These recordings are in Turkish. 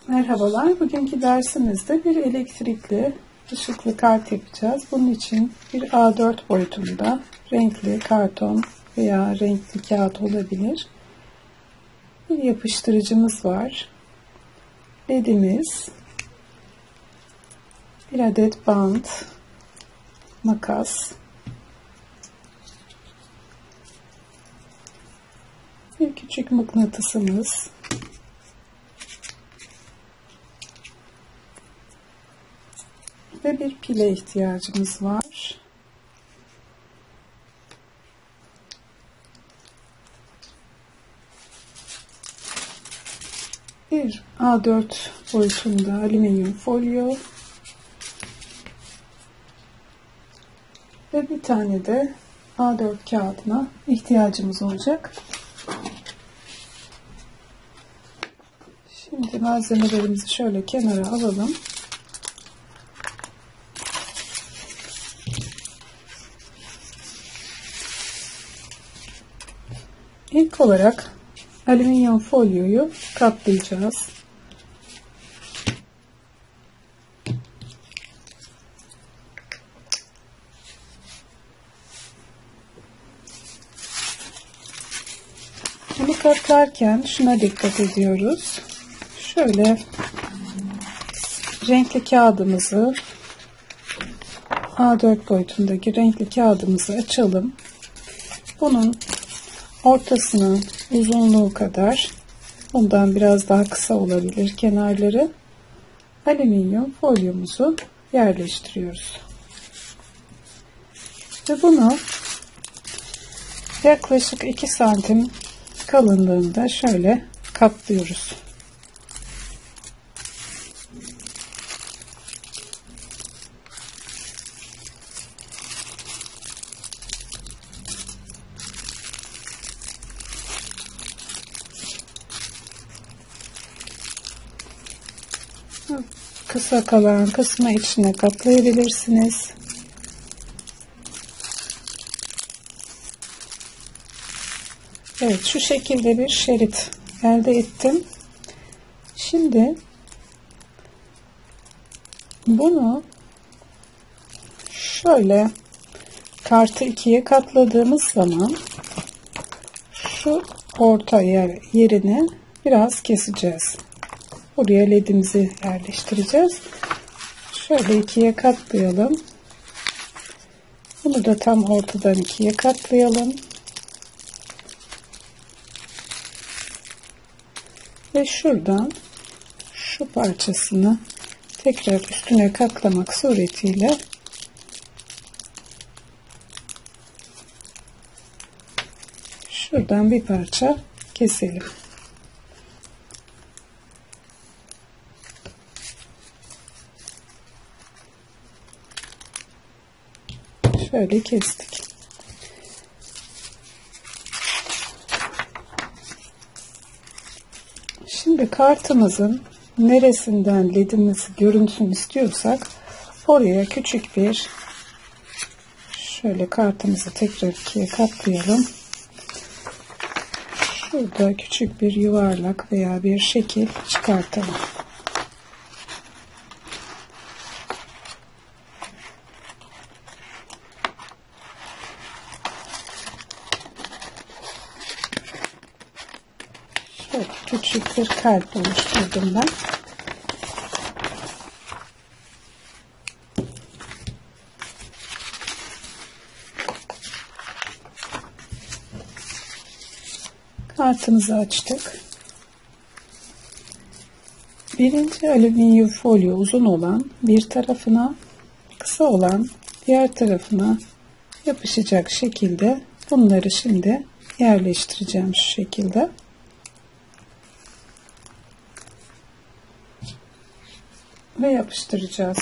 Merhabalar. Bugünkü dersimizde bir elektrikli ışıklı kart yapacağız. Bunun için bir A4 boyutunda renkli karton veya renkli kağıt olabilir. Bir yapıştırıcımız var. LED'imiz, bir adet bant, makas, bir küçük mıknatısımız, ve bir pile ihtiyacımız var. Bir A4 boyutunda alüminyum folyo ve bir tane de A4 kağıdına ihtiyacımız olacak. Şimdi malzemelerimizi şöyle kenara alalım. İlk olarak alüminyum folyoyu katlayacağız. Bunu katlarken şuna dikkat ediyoruz. Şöyle renkli kağıdımızı, A4 boyutundaki renkli kağıdımızı açalım. Bunun ortasının uzunluğu kadar, bundan biraz daha kısa olabilir kenarları, alüminyum folyomuzu yerleştiriyoruz. Ve bunu yaklaşık 2 santim kalınlığında şöyle katlıyoruz. Kısa kalan kısmı içine katlayabilirsiniz. Evet, şu şekilde bir şerit elde ettim. Şimdi bunu şöyle kartı ikiye katladığımız zaman şu orta yerini biraz keseceğiz. Buraya ledimizi yerleştireceğiz. Şöyle ikiye katlayalım. Bunu da tam ortadan ikiye katlayalım. Ve şuradan şu parçasını tekrar üstüne katlamak suretiyle şuradan bir parça keselim. Şöyle kestik. Şimdi kartımızın neresinden ledimiz görünsün istiyorsak oraya küçük bir, şöyle kartımızı tekrar ikiye katlayalım. Şurada küçük bir yuvarlak veya bir şekil çıkartalım. Şöyle küçük bir kalp oluşturdum ben. Kartımızı açtık. Birinci alüminyum folyo uzun olan bir tarafına, kısa olan diğer tarafına yapışacak şekilde bunları şimdi yerleştireceğim şu şekilde. Ve yapıştıracağız.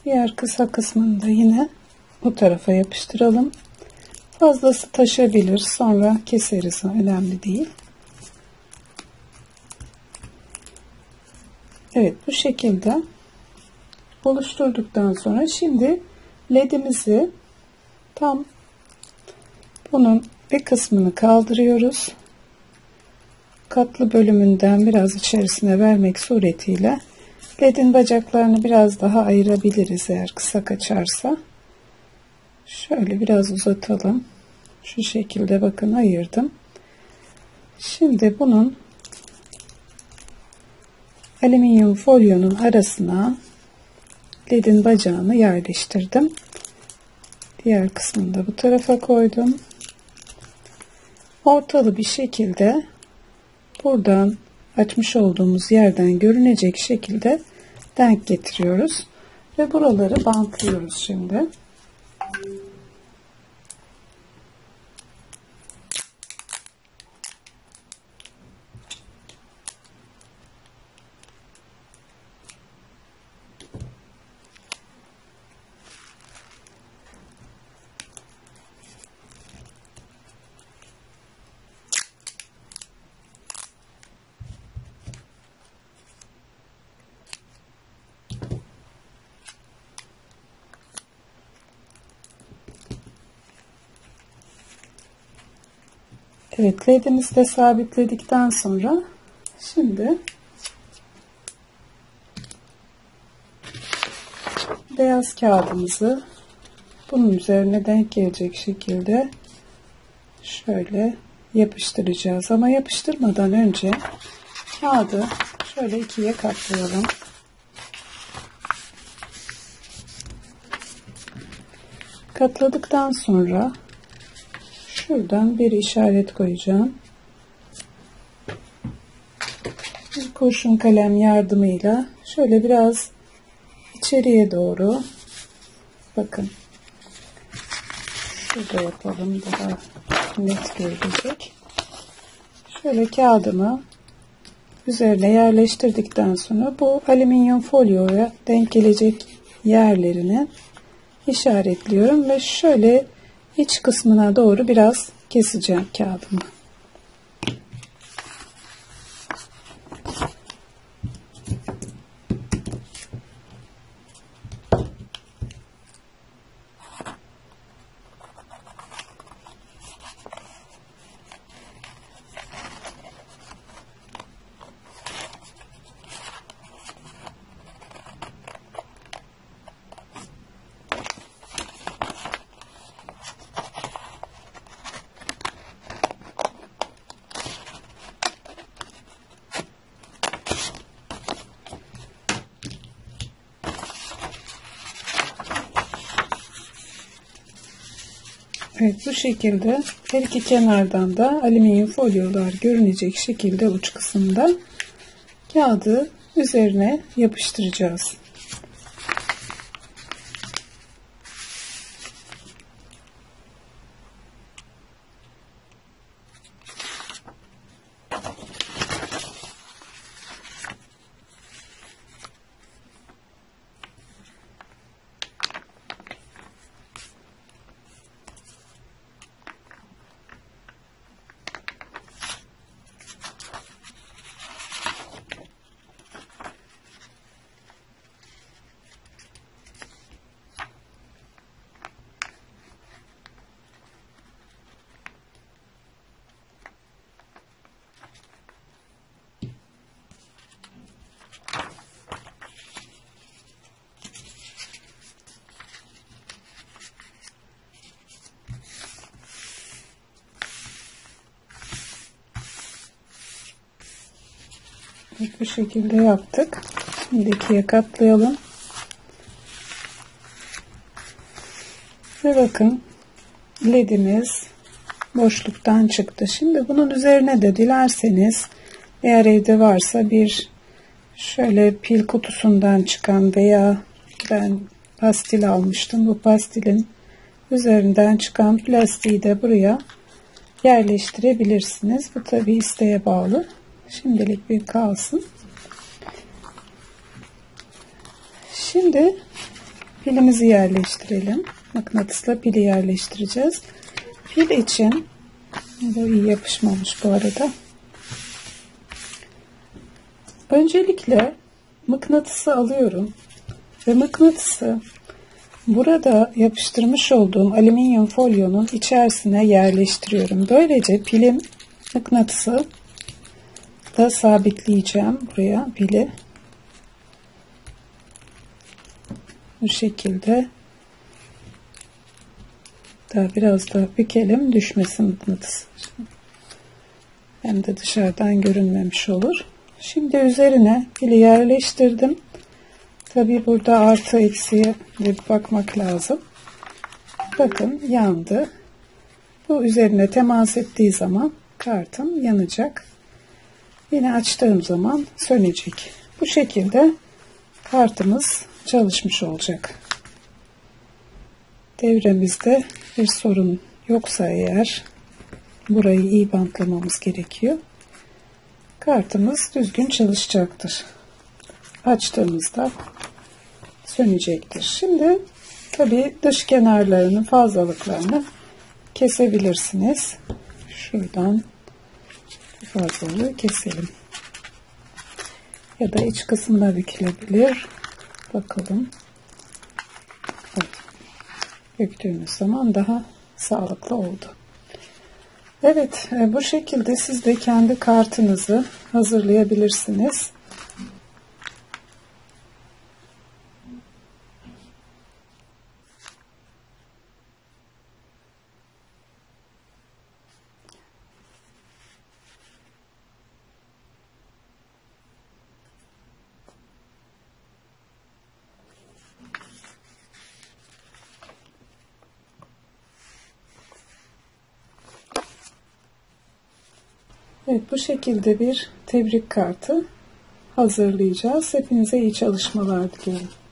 Diğer kısa kısmını da yine bu tarafa yapıştıralım. Fazlası taşabilir. Sonra keseriz. Önemli değil. Evet, bu şekilde oluşturduktan sonra şimdi ledimizi tam bunun bir kısmını kaldırıyoruz. Katlı bölümünden biraz içerisine vermek suretiyle ledin bacaklarını biraz daha ayırabiliriz eğer kısa kaçarsa. Şöyle biraz uzatalım. Şu şekilde bakın ayırdım. Şimdi bunun alüminyum folyonun arasına ledin bacağını yerleştirdim. Diğer kısmını da bu tarafa koydum. Ortalı bir şekilde buradan açmış olduğumuz yerden görünecek şekilde denk getiriyoruz. Ve buraları bantlıyoruz şimdi. Evet, ledimizi de sabitledikten sonra şimdi beyaz kağıdımızı bunun üzerine denk gelecek şekilde şöyle yapıştıracağız. Ama yapıştırmadan önce kağıdı şöyle ikiye katlayalım. Katladıktan sonra şuradan bir işaret koyacağım. Bir kurşun kalem yardımıyla şöyle biraz içeriye doğru, bakın şurada yapalım, daha net görülecek. Şöyle kağıdımı üzerine yerleştirdikten sonra bu alüminyum folyoya denk gelecek yerlerini işaretliyorum ve şöyle iç kısmına doğru biraz keseceğim kağıdımı. Evet, bu şekilde her iki kenardan da alüminyum folyolar görünecek şekilde uç kısımda kağıdı üzerine yapıştıracağız. Bu şekilde yaptık. Şimdi ikiye katlayalım. Ve bakın ledimiz boşluktan çıktı. Şimdi bunun üzerine de dilerseniz eğer evde varsa bir şöyle pil kutusundan çıkan veya ben pastil almıştım. Bu pastilin üzerinden çıkan plastiği de buraya yerleştirebilirsiniz. Bu tabi isteğe bağlı. Şimdilik bir kalsın. Şimdi pilimizi yerleştirelim. Mıknatısla pili yerleştireceğiz. Pil için iyi yapışmamış bu arada. Öncelikle mıknatısı alıyorum ve mıknatısı burada yapıştırmış olduğum alüminyum folyonun içerisine yerleştiriyorum. Böylece pilim mıknatısı da sabitleyeceğim buraya pili. Bu şekilde daha biraz da bükelim, düşmesin mıknatıs. Hem de dışarıdan görünmemiş olur. Şimdi üzerine pili yerleştirdim. Tabi burada artı eksiye bir bakmak lazım. Bakın yandı. Bu üzerine temas ettiği zaman kartım yanacak. Yine açtığım zaman sönecek. Bu şekilde kartımız çalışmış olacak. Devremizde bir sorun yoksa eğer burayı iyi bantlamamız gerekiyor. Kartımız düzgün çalışacaktır. Açtığımızda sönecektir. Şimdi tabi dış kenarlarının fazlalıklarını kesebilirsiniz. Şuradan fazlalığı keselim. Ya da iç kısımda bükülebilir. Bakalım. Evet. Büktüğümüz zaman daha sağlıklı oldu. Evet, bu şekilde siz de kendi kartınızı hazırlayabilirsiniz. Evet, bu şekilde bir tebrik kartı hazırlayacağız. Hepinize iyi çalışmalar diliyorum.